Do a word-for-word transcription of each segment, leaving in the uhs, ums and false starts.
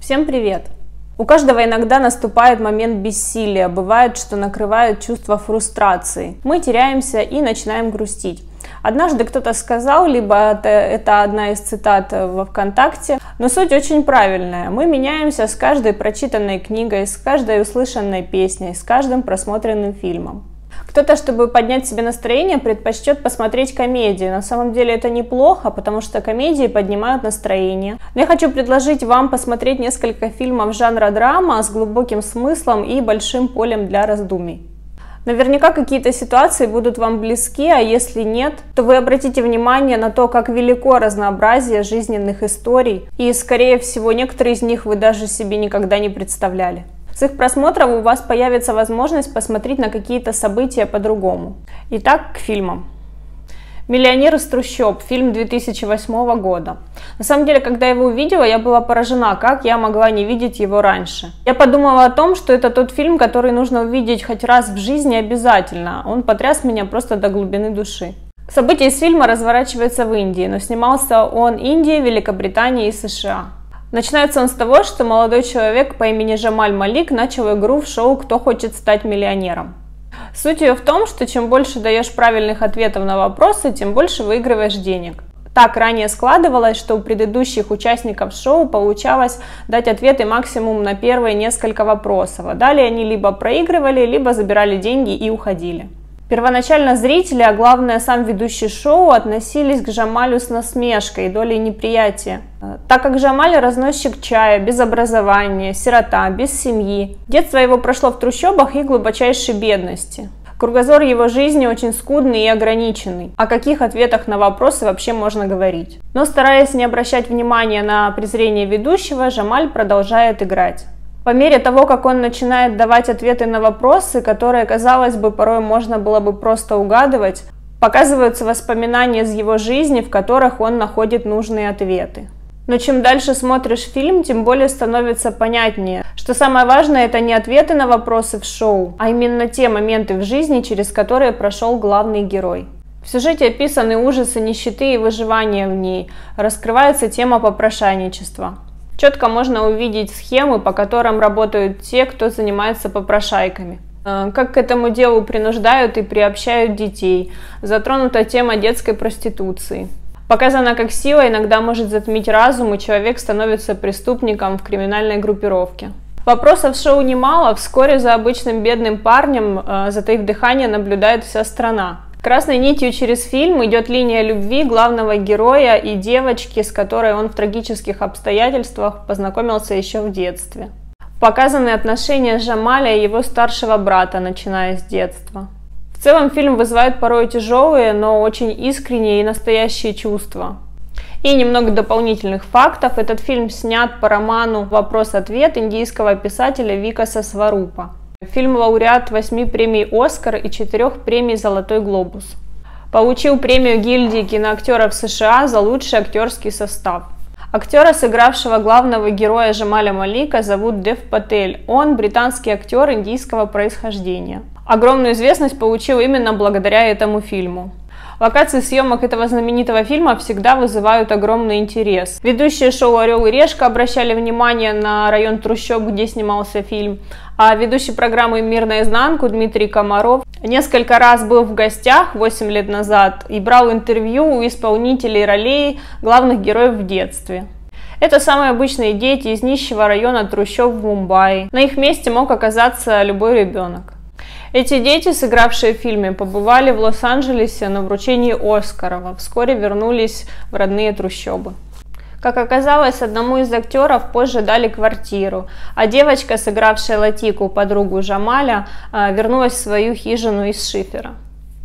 Всем привет! У каждого иногда наступает момент бессилия, бывает, что накрывает чувство фрустрации. Мы теряемся и начинаем грустить. Однажды кто-то сказал, либо это, это одна из цитат во ВКонтакте, но суть очень правильная. Мы меняемся с каждой прочитанной книгой, с каждой услышанной песней, с каждым просмотренным фильмом. Кто-то, чтобы поднять себе настроение, предпочтет посмотреть комедии. На самом деле это неплохо, потому что комедии поднимают настроение. Но я хочу предложить вам посмотреть несколько фильмов жанра драма с глубоким смыслом и большим полем для раздумий. Наверняка какие-то ситуации будут вам близки, а если нет, то вы обратите внимание на то, как велико разнообразие жизненных историй, и, скорее всего, некоторые из них вы даже себе никогда не представляли. С их просмотром у вас появится возможность посмотреть на какие-то события по-другому. Итак, к фильмам. «Миллионер из трущоб», фильм две тысячи восьмого года. На самом деле, когда я его увидела, я была поражена, как я могла не видеть его раньше. Я подумала о том, что это тот фильм, который нужно увидеть хоть раз в жизни обязательно. Он потряс меня просто до глубины души. События из фильма разворачиваются в Индии, но снимался он Индии, Великобритании и США. Начинается он с того, что молодой человек по имени Джамаль Малик начал игру в шоу «Кто хочет стать миллионером?». Суть ее в том, что чем больше даешь правильных ответов на вопросы, тем больше выигрываешь денег. Так ранее складывалось, что у предыдущих участников шоу получалось дать ответы максимум на первые несколько вопросов, а далее они либо проигрывали, либо забирали деньги и уходили. Первоначально зрители, а главное сам ведущий шоу, относились к Джамалю с насмешкой и долей неприятия, так как Джамаль разносчик чая, без образования, сирота, без семьи. Детство его прошло в трущобах и глубочайшей бедности. Кругозор его жизни очень скудный и ограниченный. О каких ответах на вопросы вообще можно говорить? Но стараясь не обращать внимания на презрение ведущего, Джамаль продолжает играть. По мере того, как он начинает давать ответы на вопросы, которые, казалось бы, порой можно было бы просто угадывать, показываются воспоминания из его жизни, в которых он находит нужные ответы. Но чем дальше смотришь фильм, тем более становится понятнее, что самое важное — это не ответы на вопросы в шоу, а именно те моменты в жизни, через которые прошел главный герой. В сюжете описаны ужасы нищеты и выживания в ней, раскрывается тема попрошайничества. Четко можно увидеть схемы, по которым работают те, кто занимается попрошайками. Как к этому делу принуждают и приобщают детей. Затронута тема детской проституции. Показано, как сила иногда может затмить разум, и человек становится преступником в криминальной группировке. Вопросов в шоу немало. Вскоре за обычным бедным парнем, затаив дыхание, наблюдает вся страна. Красной нитью через фильм идет линия любви главного героя и девочки, с которой он в трагических обстоятельствах познакомился еще в детстве. Показаны отношения Джамаля и его старшего брата, начиная с детства. В целом фильм вызывает порой тяжелые, но очень искренние и настоящие чувства. И немного дополнительных фактов. Этот фильм снят по роману «Вопрос-ответ» индийского писателя Викаса Сварупа. Фильм лауреат восьми премий «Оскар» и четырех премий «Золотой глобус». Получил премию гильдии киноактеров США за лучший актерский состав. Актера, сыгравшего главного героя Джамаля Малика, зовут Дев Патель. Он британский актер индийского происхождения. Огромную известность получил именно благодаря этому фильму. Локации съемок этого знаменитого фильма всегда вызывают огромный интерес. Ведущие шоу «Орел и Решка» обращали внимание на район трущоб, где снимался фильм, а ведущий программы «Мир наизнанку» Дмитрий Комаров несколько раз был в гостях восемь лет назад и брал интервью у исполнителей ролей главных героев в детстве. Это самые обычные дети из нищего района трущоб в Мумбаи. На их месте мог оказаться любой ребенок. Эти дети, сыгравшие в фильме, побывали в Лос-Анджелесе на вручении Оскаров, а вскоре вернулись в родные трущобы. Как оказалось, одному из актеров позже дали квартиру, а девочка, сыгравшая Латику, подругу Джамаля, вернулась в свою хижину из шифера.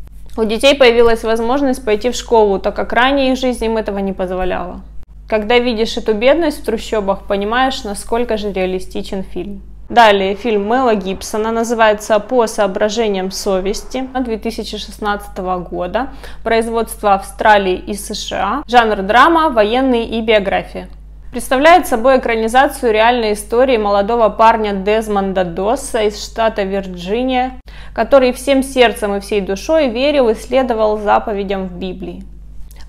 У детей появилась возможность пойти в школу, так как ранее их жизнь им этого не позволяла. Когда видишь эту бедность в трущобах, понимаешь, насколько же реалистичен фильм. Далее фильм Мэла Гибсона, называется «По соображениям совести», две тысячи шестнадцатого года, производство Австралии и США, жанр драма, военный и биография. Представляет собой экранизацию реальной истории молодого парня Дезмонда Досса из штата Вирджиния, который всем сердцем и всей душой верил и следовал заповедям в Библии.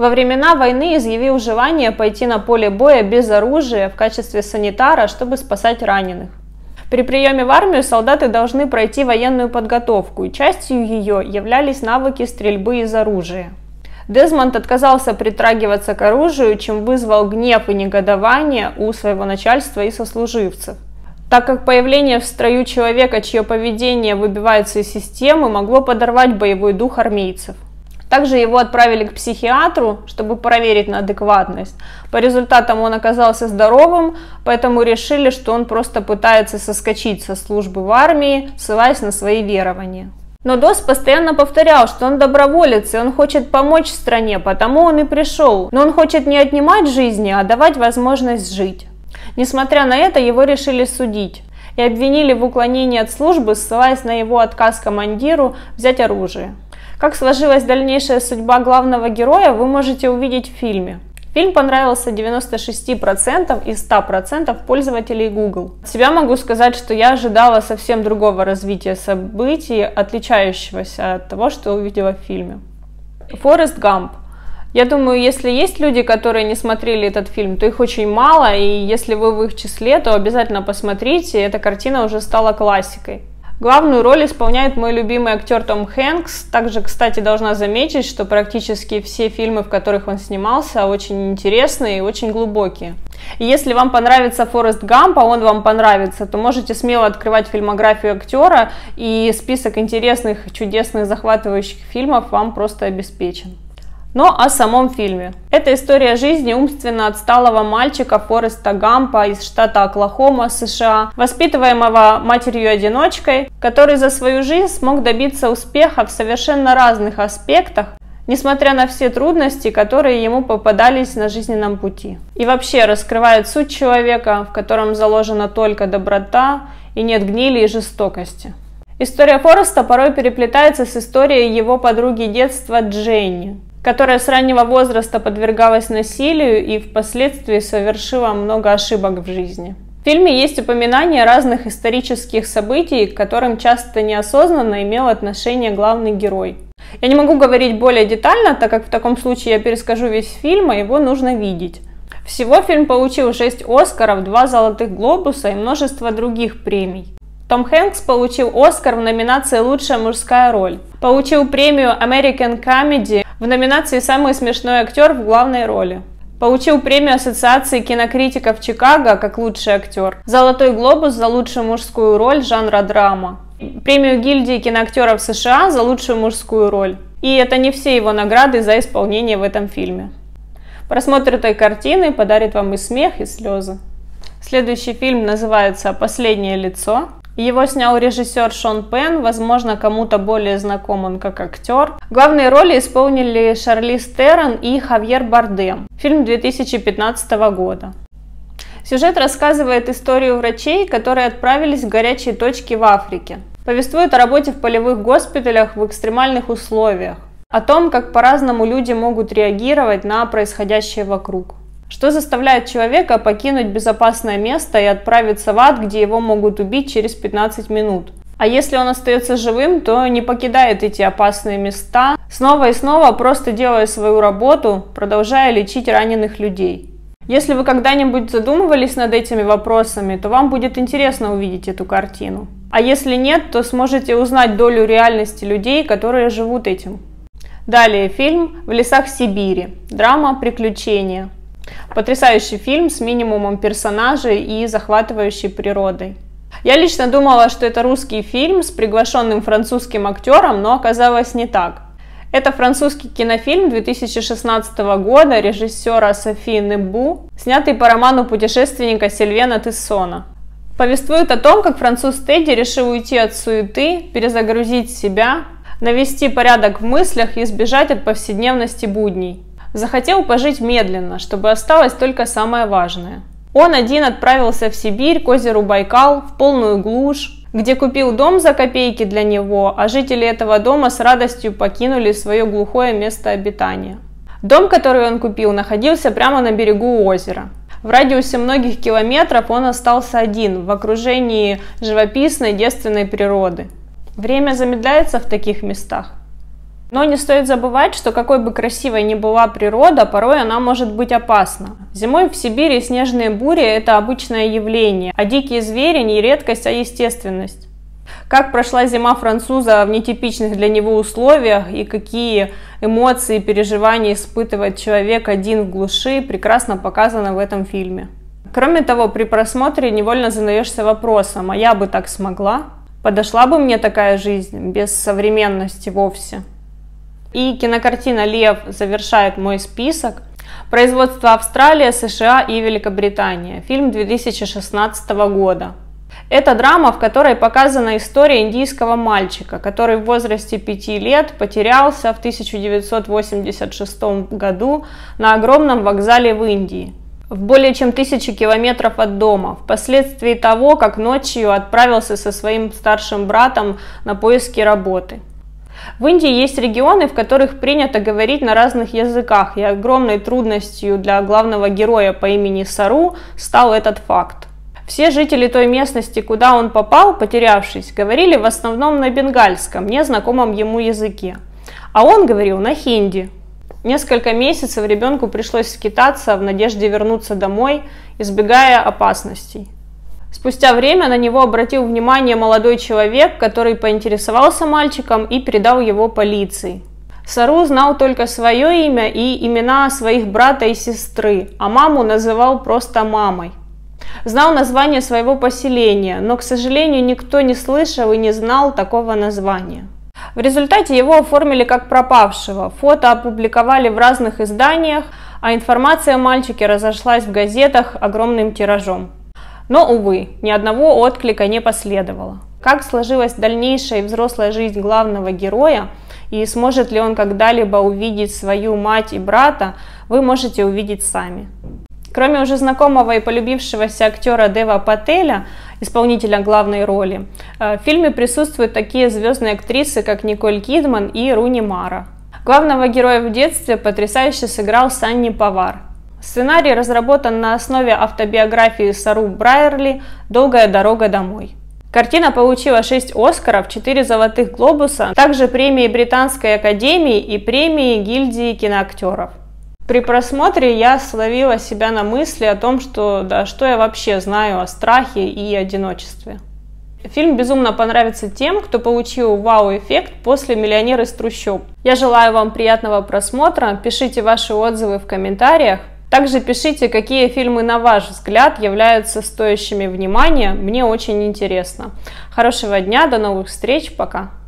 Во времена войны изъявил желание пойти на поле боя без оружия в качестве санитара, чтобы спасать раненых. При приеме в армию солдаты должны пройти военную подготовку, и частью ее являлись навыки стрельбы из оружия. Дезмонд отказался притрагиваться к оружию, чем вызвал гнев и негодование у своего начальства и сослуживцев, так как появление в строю человека, чье поведение выбивается из системы, могло подорвать боевой дух армейцев. Также его отправили к психиатру, чтобы проверить на адекватность. По результатам он оказался здоровым, поэтому решили, что он просто пытается соскочить со службы в армии, ссылаясь на свои верования. Но Доз постоянно повторял, что он доброволец, и он хочет помочь стране, потому он и пришел. Но он хочет не отнимать жизни, а давать возможность жить. Несмотря на это, его решили судить и обвинили в уклонении от службы, ссылаясь на его отказ командиру взять оружие. Как сложилась дальнейшая судьба главного героя, вы можете увидеть в фильме. Фильм понравился девяноста шести процентам из ста процентов пользователей Google. От себя могу сказать, что я ожидала совсем другого развития событий, отличающегося от того, что увидела в фильме. Форест Гамп. Я думаю, если есть люди, которые не смотрели этот фильм, то их очень мало, и если вы в их числе, то обязательно посмотрите, эта картина уже стала классикой. Главную роль исполняет мой любимый актер Том Хэнкс. Также, кстати, должна заметить, что практически все фильмы, в которых он снимался, очень интересные и очень глубокие. И если вам понравится Форест Гамп, а он вам понравится, то можете смело открывать фильмографию актера, и список интересных, чудесных, захватывающих фильмов вам просто обеспечен. Но о самом фильме. Это история жизни умственно отсталого мальчика Фореста Гампа из штата Оклахома, США, воспитываемого матерью-одиночкой, который за свою жизнь смог добиться успеха в совершенно разных аспектах, несмотря на все трудности, которые ему попадались на жизненном пути. И вообще раскрывает суть человека, в котором заложена только доброта и нет гнили и жестокости. История Фореста порой переплетается с историей его подруги детства Дженни, которая с раннего возраста подвергалась насилию и впоследствии совершила много ошибок в жизни. В фильме есть упоминания разных исторических событий, к которым часто неосознанно имел отношение главный герой. Я не могу говорить более детально, так как в таком случае я перескажу весь фильм, а его нужно видеть. Всего фильм получил шесть Оскаров, два Золотых Глобуса и множество других премий. Том Хэнкс получил Оскар в номинации «Лучшая мужская роль». Получил премию American Comedy в номинации «Самый смешной актер в главной роли». Получил премию Ассоциации кинокритиков Чикаго как лучший актер. Золотой глобус за лучшую мужскую роль жанра драма. Премию гильдии киноактеров США за лучшую мужскую роль. И это не все его награды за исполнение в этом фильме. Просмотр этой картины подарит вам и смех, и слезы. Следующий фильм называется «Последнее лицо». Его снял режиссер Шон Пенн, возможно, кому-то более знаком он как актер. Главные роли исполнили Шарлиз Терон и Хавьер Бардем. Фильм две тысячи пятнадцатого года. Сюжет рассказывает историю врачей, которые отправились в горячие точки в Африке. Повествует о работе в полевых госпиталях в экстремальных условиях. О том, как по-разному люди могут реагировать на происходящее вокруг. Что заставляет человека покинуть безопасное место и отправиться в ад, где его могут убить через пятнадцать минут. А если он остается живым, то не покидает эти опасные места, снова и снова просто делая свою работу, продолжая лечить раненых людей. Если вы когда-нибудь задумывались над этими вопросами, то вам будет интересно увидеть эту картину. А если нет, то сможете узнать долю реальности людей, которые живут этим. Далее фильм «В лесах Сибири». Драма «Приключения». Потрясающий фильм с минимумом персонажей и захватывающей природой. Я лично думала, что это русский фильм с приглашенным французским актером, но оказалось не так. Это французский кинофильм две тысячи шестнадцатого года режиссера Софи Небу, снятый по роману путешественника Сильвена Тессона. Повествует о том, как француз Тедди решил уйти от суеты, перезагрузить себя, навести порядок в мыслях и избежать от повседневности будней. Захотел пожить медленно, чтобы осталось только самое важное. Он один отправился в Сибирь, к озеру Байкал, в полную глушь, где купил дом за копейки для него, а жители этого дома с радостью покинули свое глухое место обитания. Дом, который он купил, находился прямо на берегу озера. В радиусе многих километров он остался один, в окружении живописной девственной природы. Время замедляется в таких местах. Но не стоит забывать, что какой бы красивой ни была природа, порой она может быть опасна. Зимой в Сибири снежные бури – это обычное явление, а дикие звери не редкость, а естественность. Как прошла зима француза в нетипичных для него условиях и какие эмоции и переживания испытывает человек один в глуши, прекрасно показано в этом фильме. Кроме того, при просмотре невольно задаешься вопросом: а я бы так смогла? Подошла бы мне такая жизнь без современности вовсе? И кинокартина «Лев» завершает мой список. Производство Австралия, США и Великобритания. Фильм две тысячи шестнадцатого года. Это драма, в которой показана история индийского мальчика, который в возрасте пяти лет потерялся в тысяча девятьсот восемьдесят шестом году на огромном вокзале в Индии, в более чем тысячи километров от дома, впоследствии того, как ночью отправился со своим старшим братом на поиски работы. В Индии есть регионы, в которых принято говорить на разных языках, и огромной трудностью для главного героя по имени Сару стал этот факт. Все жители той местности, куда он попал, потерявшись, говорили в основном на бенгальском, незнакомом ему языке, а он говорил на хинди. Несколько месяцев ребенку пришлось скитаться в надежде вернуться домой, избегая опасностей. Спустя время на него обратил внимание молодой человек, который поинтересовался мальчиком и передал его полиции. Сару знал только свое имя и имена своих брата и сестры, а маму называл просто мамой. Знал название своего поселения, но, к сожалению, никто не слышал и не знал такого названия. В результате его оформили как пропавшего, фото опубликовали в разных изданиях, а информация о мальчике разошлась в газетах огромным тиражом. Но, увы, ни одного отклика не последовало. Как сложилась дальнейшая и взрослая жизнь главного героя, и сможет ли он когда-либо увидеть свою мать и брата, вы можете увидеть сами. Кроме уже знакомого и полюбившегося актера Дева Пателя, исполнителя главной роли, в фильме присутствуют такие звездные актрисы, как Николь Кидман и Руни Мара. Главного героя в детстве потрясающе сыграл Санни Павар. Сценарий разработан на основе автобиографии Сару Брайерли «Долгая дорога домой». Картина получила шесть Оскаров, четыре Золотых Глобуса, также премии Британской академии и премии гильдии киноактеров. При просмотре я словила себя на мысли о том, что да, что я вообще знаю о страхе и одиночестве. Фильм безумно понравится тем, кто получил вау-эффект после «Миллионер из трущоб». Я желаю вам приятного просмотра, пишите ваши отзывы в комментариях. Также пишите, какие фильмы, на ваш взгляд, являются стоящими внимания, мне очень интересно. Хорошего дня, до новых встреч, пока!